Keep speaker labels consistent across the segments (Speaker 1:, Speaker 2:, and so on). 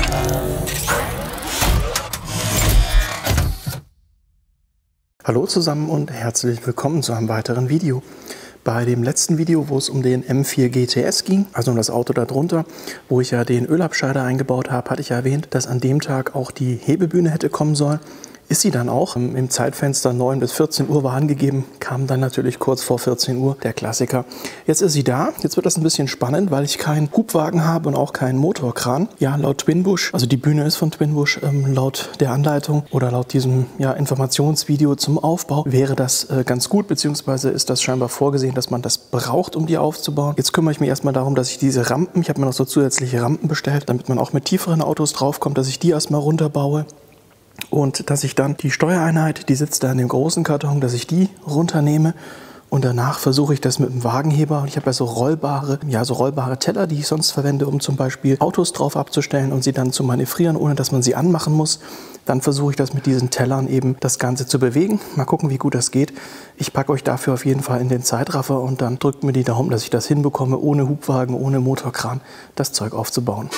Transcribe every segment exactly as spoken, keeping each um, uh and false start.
Speaker 1: Hallo zusammen und herzlich willkommen zu einem weiteren Video. Bei dem letzten Video, wo es um den M vier G T S ging, also um das Auto darunter, wo ich ja den Ölabscheider eingebaut habe, hatte ich ja erwähnt, dass an dem Tag auch die Hebebühne hätte kommen sollen. Ist sie dann auch. Im Zeitfenster neun bis vierzehn Uhr war angegeben, kam dann natürlich kurz vor vierzehn Uhr, der Klassiker. Jetzt ist sie da. Jetzt wird das ein bisschen spannend, weil ich keinen Hubwagen habe und auch keinen Motorkran. Ja, laut Twinbush, also die Bühne ist von Twinbush, ähm, laut der Anleitung oder laut diesem ja, Informationsvideo zum Aufbau wäre das äh, ganz gut, beziehungsweise ist das scheinbar vorgesehen, dass man das braucht, um die aufzubauen. Jetzt kümmere ich mich erstmal darum, dass ich diese Rampen, ich habe mir noch so zusätzliche Rampen bestellt, damit man auch mit tieferen Autos draufkommt, dass ich die erstmal runterbaue. Und dass ich dann die Steuereinheit, die sitzt da in dem großen Karton, dass ich die runternehme und danach versuche ich das mit dem Wagenheber. Und ich habe ja so rollbare, ja so rollbare Teller, die ich sonst verwende, um zum Beispiel Autos drauf abzustellen und sie dann zu manövrieren, ohne dass man sie anmachen muss. Dann versuche ich das mit diesen Tellern eben das Ganze zu bewegen. Mal gucken, wie gut das geht. Ich packe euch dafür auf jeden Fall in den Zeitraffer und dann drückt mir die Daumen, dass ich das hinbekomme, ohne Hubwagen, ohne Motorkran, das Zeug aufzubauen.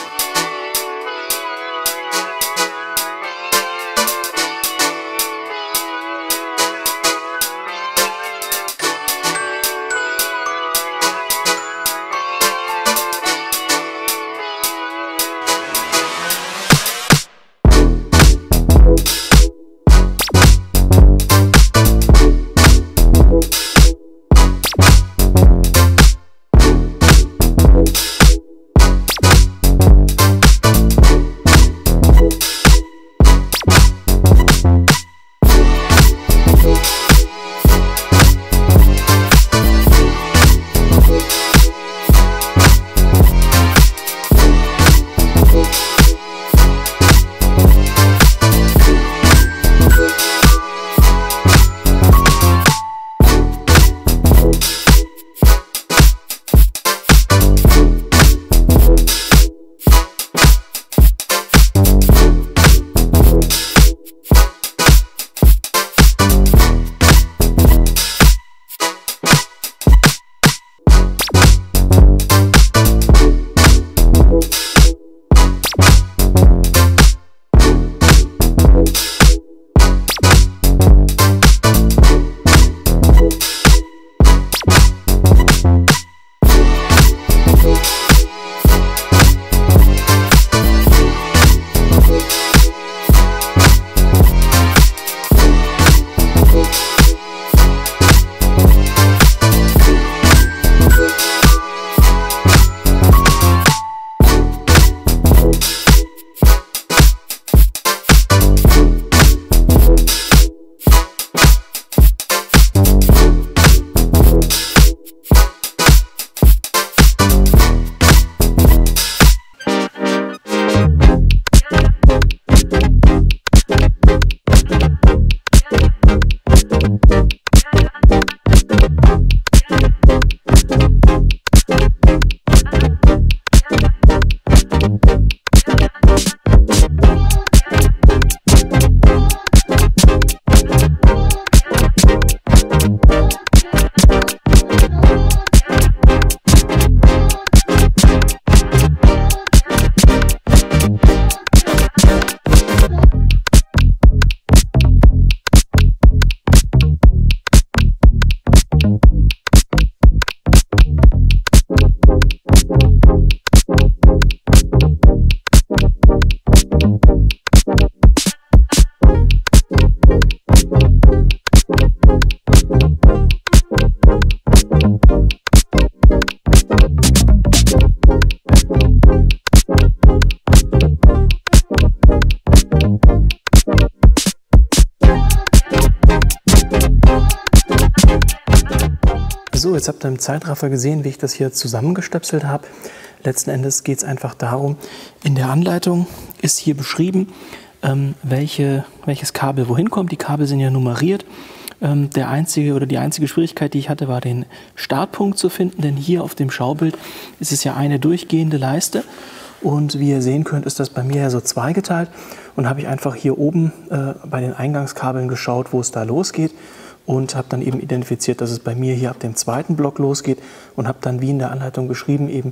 Speaker 1: So, jetzt habt ihr im Zeitraffer gesehen, wie ich das hier zusammengestöpselt habe. Letzten Endes geht es einfach darum, in der Anleitung ist hier beschrieben, ähm, welche, welches Kabel wohin kommt. Die Kabel sind ja nummeriert. Ähm, der einzige oder die einzige Schwierigkeit, die ich hatte, war den Startpunkt zu finden, denn hier auf dem Schaubild ist es ja eine durchgehende Leiste. Und wie ihr sehen könnt, ist das bei mir ja so zweigeteilt. Und habe ich einfach hier oben äh, bei den Eingangskabeln geschaut, wo es da losgeht. Und habe dann eben identifiziert, dass es bei mir hier ab dem zweiten Block losgeht. Und habe dann, wie in der Anleitung beschrieben, eben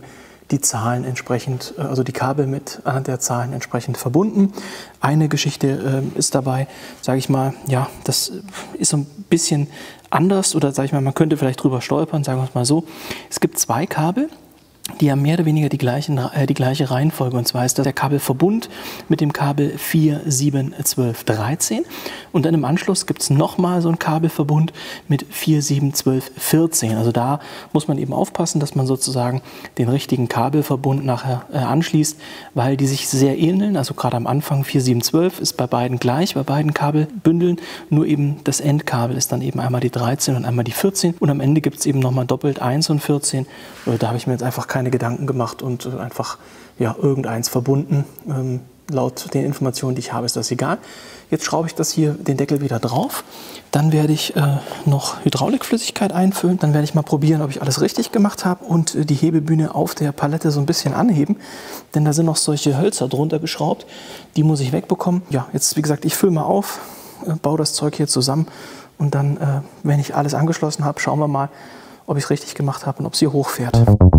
Speaker 1: die Zahlen entsprechend, also die Kabel mit anhand der Zahlen entsprechend verbunden. Eine Geschichte äh, ist dabei, sage ich mal, ja, das ist so ein bisschen anders oder sage ich mal, man könnte vielleicht drüber stolpern, sagen wir es mal so. Es gibt zwei Kabel, die haben mehr oder weniger die, gleichen, äh, die gleiche Reihenfolge. Und zwar ist das der Kabelverbund mit dem Kabel vier, sieben, zwölf, dreizehn. Und dann im Anschluss gibt es nochmal so einen Kabelverbund mit vier, sieben, zwölf, vierzehn. Also da muss man eben aufpassen, dass man sozusagen den richtigen Kabelverbund nachher äh, anschließt, weil die sich sehr ähneln. Also gerade am Anfang vier, sieben, zwölf ist bei beiden gleich, bei beiden Kabelbündeln. Nur eben das Endkabel ist dann eben einmal die dreizehn und einmal die vierzehn. Und am Ende gibt es eben nochmal doppelt eins und vierzehn. Da habe ich mir jetzt einfach keine keine Gedanken gemacht und äh, einfach ja, irgendeins verbunden. Ähm, laut den Informationen, die ich habe, ist das egal. Jetzt schraube ich das hier, den Deckel wieder drauf. Dann werde ich äh, noch Hydraulikflüssigkeit einfüllen. Dann werde ich mal probieren, ob ich alles richtig gemacht habe und äh, die Hebebühne auf der Palette so ein bisschen anheben. Denn da sind noch solche Hölzer drunter geschraubt. Die muss ich wegbekommen. Ja, jetzt wie gesagt, ich fülle mal auf, äh, baue das Zeug hier zusammen. Und dann, äh, wenn ich alles angeschlossen habe, schauen wir mal, ob ich es richtig gemacht habe und ob sie hochfährt.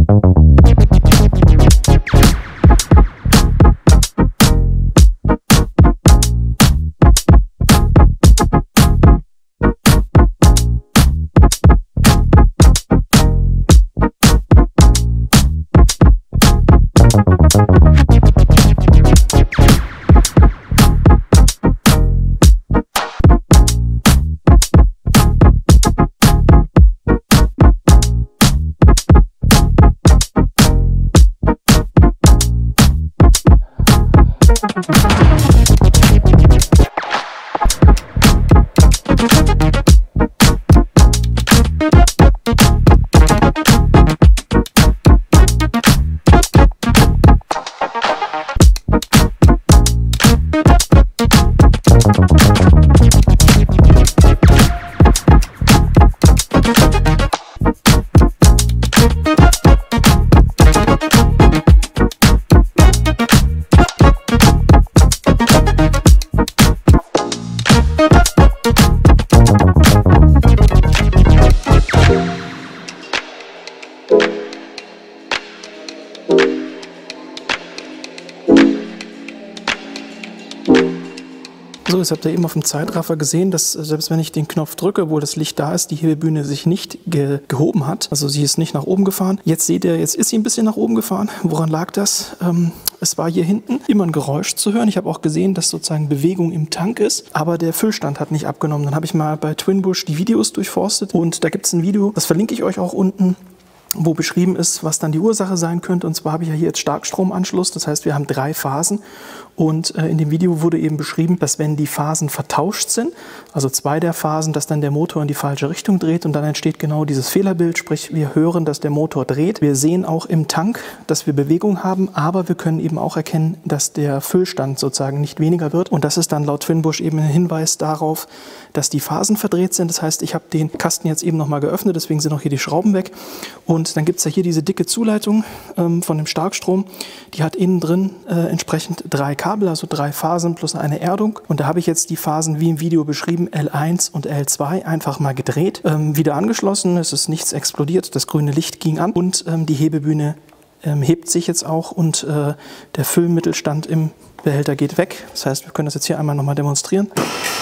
Speaker 1: So, jetzt habt ihr eben auf dem Zeitraffer gesehen, dass selbst wenn ich den Knopf drücke, wo das Licht da ist, die Hebebühne sich nicht ge gehoben hat. Also sie ist nicht nach oben gefahren. Jetzt seht ihr, jetzt ist sie ein bisschen nach oben gefahren. Woran lag das? Ähm, es war hier hinten immer ein Geräusch zu hören. Ich habe auch gesehen, dass sozusagen Bewegung im Tank ist, aber der Füllstand hat nicht abgenommen. Dann habe ich mal bei Twinbush die Videos durchforstet und da gibt es ein Video, das verlinke ich euch auch unten, wo beschrieben ist, was dann die Ursache sein könnte. Und zwar habe ich ja hier jetzt Starkstromanschluss, das heißt, wir haben drei Phasen. Und äh, in dem Video wurde eben beschrieben, dass wenn die Phasen vertauscht sind, also zwei der Phasen, dass dann der Motor in die falsche Richtung dreht und dann entsteht genau dieses Fehlerbild, sprich wir hören, dass der Motor dreht. Wir sehen auch im Tank, dass wir Bewegung haben, aber wir können eben auch erkennen, dass der Füllstand sozusagen nicht weniger wird. Und das ist dann laut Twinbush eben ein Hinweis darauf, dass die Phasen verdreht sind. Das heißt, ich habe den Kasten jetzt eben nochmal geöffnet, deswegen sind auch hier die Schrauben weg. Und dann gibt es ja hier diese dicke Zuleitung ähm, von dem Starkstrom. Die hat innen drin äh, entsprechend drei Kabel, also drei Phasen plus eine Erdung. Und da habe ich jetzt die Phasen, wie im Video beschrieben, L eins und L zwei, einfach mal gedreht. Ähm, wieder angeschlossen, es ist nichts explodiert, das grüne Licht ging an und ähm, die Hebebühne ähm, hebt sich jetzt auch und äh, der Füllmittelstand im Behälter geht weg. Das heißt, wir können das jetzt hier einmal nochmal demonstrieren.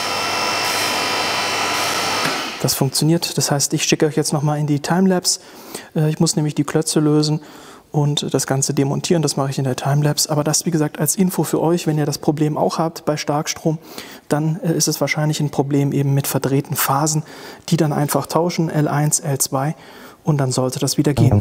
Speaker 1: Das funktioniert. Das heißt, ich schicke euch jetzt nochmal in die Timelapse. Ich muss nämlich die Klötze lösen und das Ganze demontieren. Das mache ich in der Timelapse. Aber das, wie gesagt, als Info für euch, wenn ihr das Problem auch habt bei Starkstrom, dann ist es wahrscheinlich ein Problem eben mit verdrehten Phasen, die dann einfach tauschen, L eins, L zwei, und dann sollte das wieder gehen.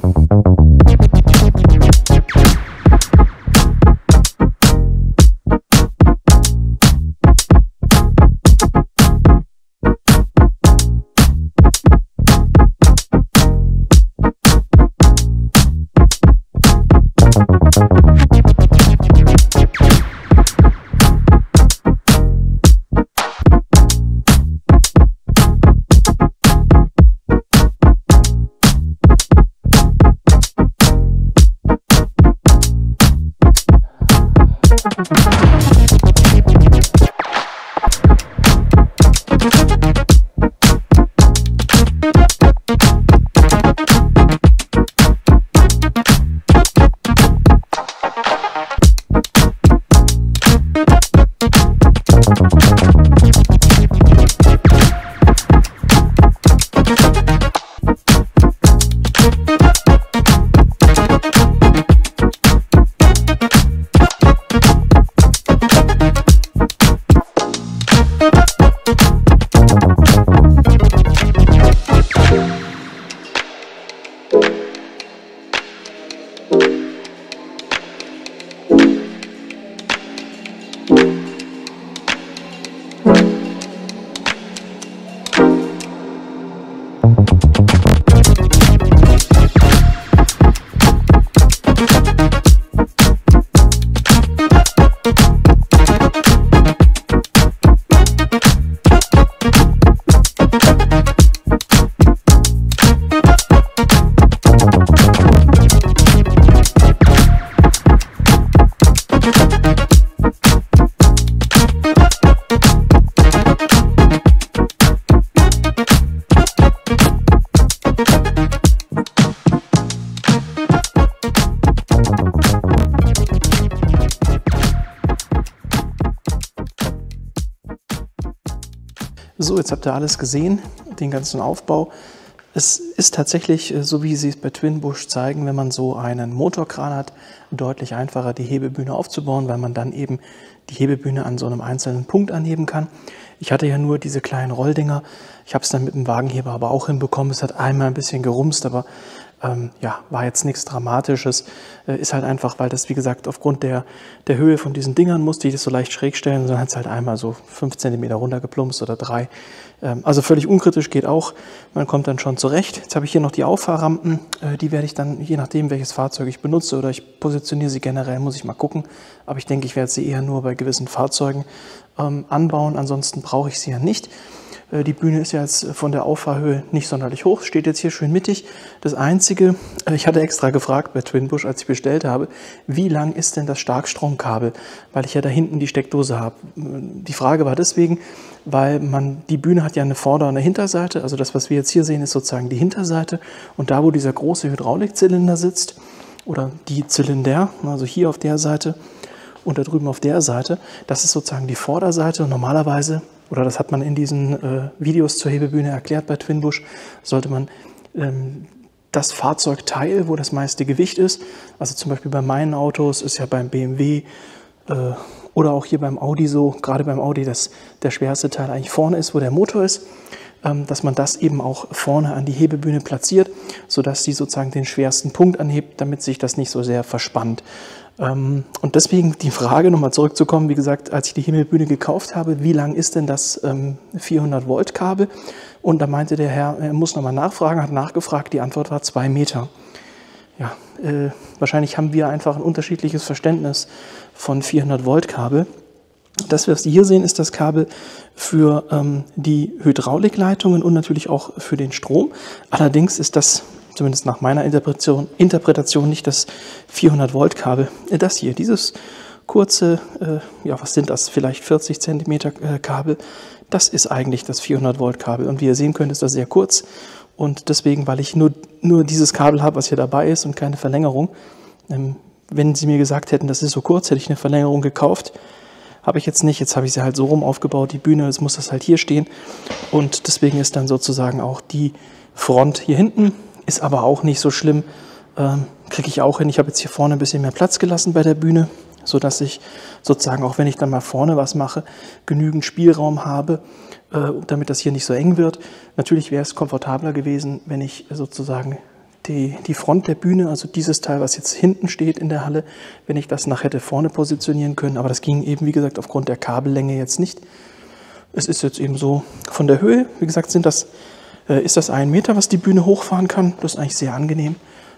Speaker 1: So, jetzt habt ihr alles gesehen, den ganzen Aufbau. Es ist tatsächlich, so wie sie es bei Twinbush zeigen, wenn man so einen Motorkran hat, deutlich einfacher, die Hebebühne aufzubauen, weil man dann eben die Hebebühne an so einem einzelnen Punkt anheben kann. Ich hatte ja nur diese kleinen Rolldinger. Ich habe es dann mit dem Wagenheber aber auch hinbekommen. Es hat einmal ein bisschen gerumst, aber ähm, ja, war jetzt nichts Dramatisches. Äh, ist halt einfach, weil das, wie gesagt, aufgrund der, der Höhe von diesen Dingern musste ich das so leicht schräg stellen. Und dann hat es halt einmal so fünf Zentimeter runtergeplumpst oder drei. Ähm, also völlig unkritisch, geht auch. Man kommt dann schon zurecht. Jetzt habe ich hier noch die Auffahrrampen. Äh, die werde ich dann, je nachdem, welches Fahrzeug ich benutze oder ich positioniere sie generell, muss ich mal gucken. Aber ich denke, ich werde sie eher nur bei gewissen Fahrzeugen ähm, anbauen. Ansonsten brauche ich sie ja nicht. Die Bühne ist ja jetzt von der Auffahrhöhe nicht sonderlich hoch, steht jetzt hier schön mittig. Das Einzige, ich hatte extra gefragt bei Twinbush, als ich bestellt habe, wie lang ist denn das Starkstromkabel, weil ich ja da hinten die Steckdose habe. Die Frage war deswegen, weil man, die Bühne hat ja eine Vorder- und eine Hinterseite, also das, was wir jetzt hier sehen, ist sozusagen die Hinterseite. Und da, wo dieser große Hydraulikzylinder sitzt, oder die Zylinder, also hier auf der Seite und da drüben auf der Seite, das ist sozusagen die Vorderseite. Und normalerweise, oder das hat man in diesen äh, Videos zur Hebebühne erklärt bei Twinbush, sollte man ähm, das Fahrzeugteil, wo das meiste Gewicht ist, also zum Beispiel bei meinen Autos, ist ja beim B M W äh, oder auch hier beim Audi so, gerade beim Audi, dass der schwerste Teil eigentlich vorne ist, wo der Motor ist, ähm, dass man das eben auch vorne an die Hebebühne platziert, sodass sie sozusagen den schwersten Punkt anhebt, damit sich das nicht so sehr verspannt. Und deswegen die Frage, nochmal zurückzukommen, wie gesagt, als ich die Hebebühne gekauft habe, wie lang ist denn das ähm, vierhundert Volt Kabel? Und da meinte der Herr, er muss nochmal nachfragen, hat nachgefragt, die Antwort war zwei Meter. Ja, äh, wahrscheinlich haben wir einfach ein unterschiedliches Verständnis von vierhundert Volt Kabel. Das, was Sie hier sehen, ist das Kabel für ähm, die Hydraulikleitungen und natürlich auch für den Strom. Allerdings ist das, zumindest nach meiner Interpretation, Interpretation nicht das vierhundert Volt Kabel. Das hier, dieses kurze, äh, ja was sind das, vielleicht vierzig Zentimeter äh, Kabel, das ist eigentlich das vierhundert Volt Kabel. Und wie ihr sehen könnt, ist das sehr kurz. Und deswegen, weil ich nur, nur dieses Kabel habe, was hier dabei ist und keine Verlängerung, ähm, wenn Sie mir gesagt hätten, das ist so kurz, hätte ich eine Verlängerung gekauft. Habe ich jetzt nicht, jetzt habe ich sie halt so rum aufgebaut, die Bühne, jetzt muss das halt hier stehen. Und deswegen ist dann sozusagen auch die Front hier hinten. Ist aber auch nicht so schlimm, ähm, kriege ich auch hin. Ich habe jetzt hier vorne ein bisschen mehr Platz gelassen bei der Bühne, sodass ich sozusagen, auch wenn ich dann mal vorne was mache, genügend Spielraum habe, äh, damit das hier nicht so eng wird. Natürlich wäre es komfortabler gewesen, wenn ich sozusagen die, die Front der Bühne, also dieses Teil, was jetzt hinten steht in der Halle, wenn ich das nachher hätte vorne positionieren können. Aber das ging eben, wie gesagt, aufgrund der Kabellänge jetzt nicht. Es ist jetzt eben so von der Höhe, wie gesagt, sind das ist das ein Meter, was die Bühne hochfahren kann. Das ist eigentlich sehr angenehm.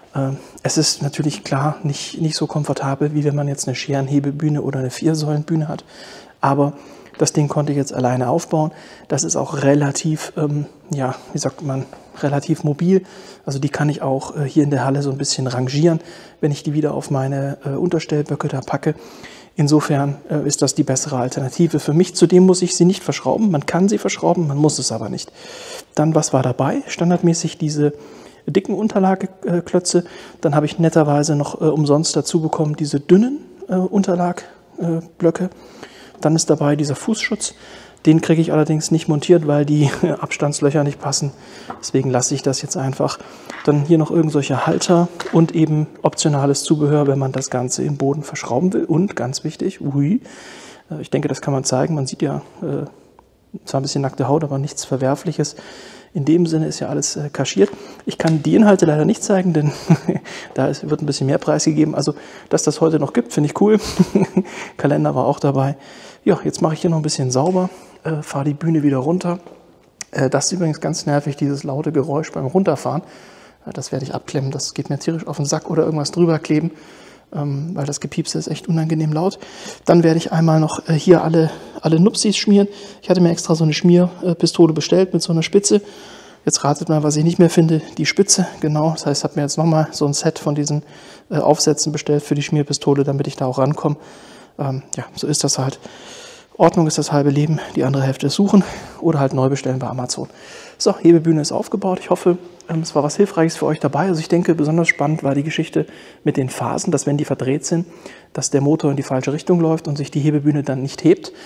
Speaker 1: Es ist natürlich klar nicht, nicht so komfortabel, wie wenn man jetzt eine Scherenhebebühne oder eine Viersäulenbühne hat. Aber das Ding konnte ich jetzt alleine aufbauen. Das ist auch relativ, ähm, ja, wie sagt man, relativ mobil. Also die kann ich auch äh, hier in der Halle so ein bisschen rangieren, wenn ich die wieder auf meine äh, Unterstellböcke da packe. Insofern äh, ist das die bessere Alternative für mich. Zudem muss ich sie nicht verschrauben. Man kann sie verschrauben, man muss es aber nicht. Dann, was war dabei? Standardmäßig diese dicken Unterlageklötze. Dann habe ich netterweise noch äh, umsonst dazu bekommen diese dünnen äh, Unterlagblöcke. Dann ist dabei dieser Fußschutz. Den kriege ich allerdings nicht montiert, weil die Abstandslöcher nicht passen. Deswegen lasse ich das jetzt einfach. Dann hier noch irgendwelche Halter und eben optionales Zubehör, wenn man das Ganze im Boden verschrauben will. Und ganz wichtig, ui, ich denke, das kann man zeigen. Man sieht ja äh, zwar ein bisschen nackte Haut, aber nichts Verwerfliches. In dem Sinne ist ja alles äh, kaschiert. Ich kann die Inhalte leider nicht zeigen, denn da ist, wird ein bisschen mehr Preis gegeben. Also, dass das heute noch gibt, finde ich cool. Kalender war auch dabei. Ja, jetzt mache ich hier noch ein bisschen sauber, äh, fahre die Bühne wieder runter. Äh, das ist übrigens ganz nervig, dieses laute Geräusch beim Runterfahren. Äh, das werde ich abklemmen, das geht mir tierisch auf den Sack oder irgendwas drüber kleben, ähm, weil das Gepiepse ist echt unangenehm laut. Dann werde ich einmal noch äh, hier alle, alle Nupsis schmieren. Ich hatte mir extra so eine Schmierpistole bestellt mit so einer Spitze. Jetzt ratet mal, was ich nicht mehr finde, die Spitze, genau. Das heißt, ich habe mir jetzt nochmal so ein Set von diesen äh, Aufsätzen bestellt für die Schmierpistole, damit ich da auch rankomme. Ähm, ja, so ist das halt. Ordnung ist das halbe Leben, die andere Hälfte ist suchen oder halt neu bestellen bei Amazon. So, Hebebühne ist aufgebaut. Ich hoffe, ähm, es war was Hilfreiches für euch dabei. Also ich denke, besonders spannend war die Geschichte mit den Phasen, dass wenn die verdreht sind, dass der Motor in die falsche Richtung läuft und sich die Hebebühne dann nicht hebt.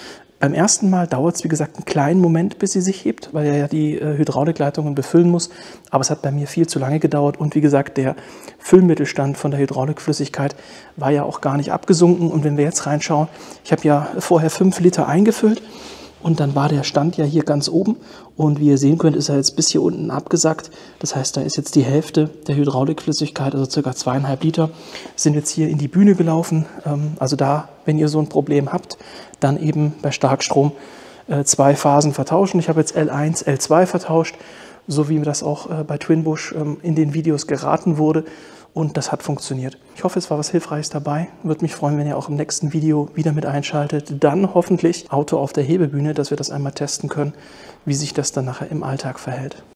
Speaker 1: Beim ersten Mal dauert es, wie gesagt, einen kleinen Moment, bis sie sich hebt, weil er ja die äh, Hydraulikleitungen befüllen muss. Aber es hat bei mir viel zu lange gedauert. Und wie gesagt, der Füllmittelstand von der Hydraulikflüssigkeit war ja auch gar nicht abgesunken. Und wenn wir jetzt reinschauen, ich habe ja vorher fünf Liter eingefüllt. Und dann war der Stand ja hier ganz oben. Und wie ihr sehen könnt, ist er jetzt bis hier unten abgesackt. Das heißt, da ist jetzt die Hälfte der Hydraulikflüssigkeit, also circa zweieinhalb Liter, sind jetzt hier in die Bühne gelaufen. Also da, wenn ihr so ein Problem habt, dann eben bei Starkstrom zwei Phasen vertauschen. Ich habe jetzt L eins, L zwei vertauscht, so wie mir das auch bei Twinbush in den Videos geraten wurde. Und das hat funktioniert. Ich hoffe, es war was Hilfreiches dabei. Würde mich freuen, wenn ihr auch im nächsten Video wieder mit einschaltet. Dann hoffentlich Auto auf der Hebebühne, dass wir das einmal testen können, wie sich das dann nachher im Alltag verhält.